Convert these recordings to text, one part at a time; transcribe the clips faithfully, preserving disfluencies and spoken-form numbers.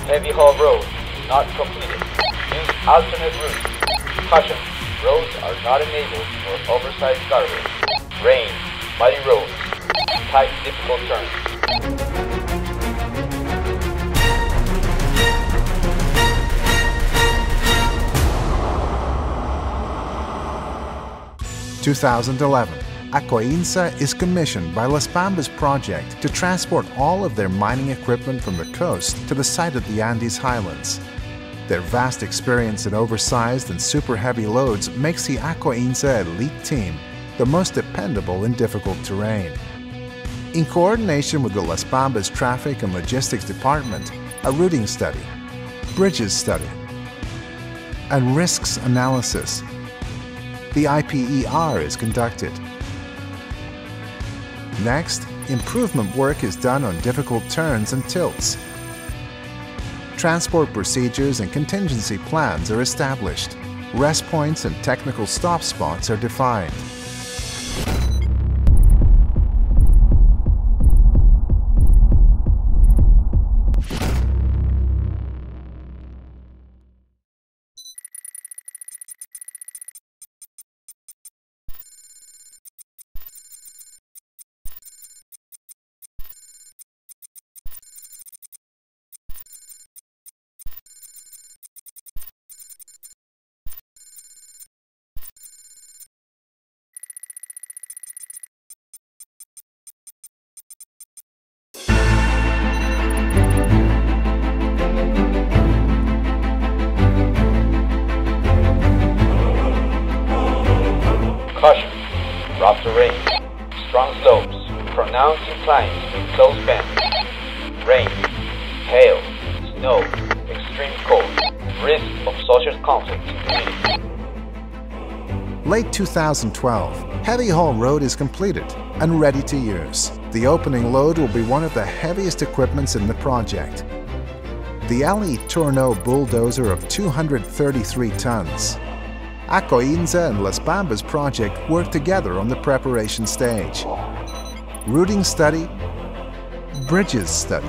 Heavy haul road not completed. Use alternate route. Caution, roads are not enabled for oversized garbage. Rain, muddy roads, tight, difficult turns. two thousand eleven, Acoinsa is commissioned by Las Bambas Project to transport all of their mining equipment from the coast to the site of the Andes Highlands. Their vast experience in oversized and super heavy loads makes the Acoinsa elite team the most dependable in difficult terrain. In coordination with the Las Bambas Traffic and Logistics Department, a routing study, bridges study, and risks analysis, the I P E R is conducted. Next, improvement work is done on difficult turns and tilts. Transport procedures and contingency plans are established. Rest points and technical stop spots are defined. Caution, rough terrain, strong slopes, pronounced inclines with close bends, rain, hail, snow, extreme cold, risk of social conflict in community. Late two thousand twelve, Heavy Haul Road is completed and ready to use. The opening load will be one of the heaviest equipments in the project. The L E Tourneau bulldozer of two hundred thirty-three tons. Acoinsa and Las Bambas Project work together on the preparation stage. Routing study, bridges study,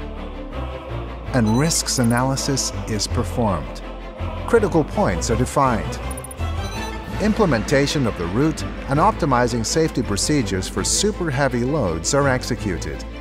and risks analysis is performed. Critical points are defined. Implementation of the route and optimizing safety procedures for super heavy loads are executed.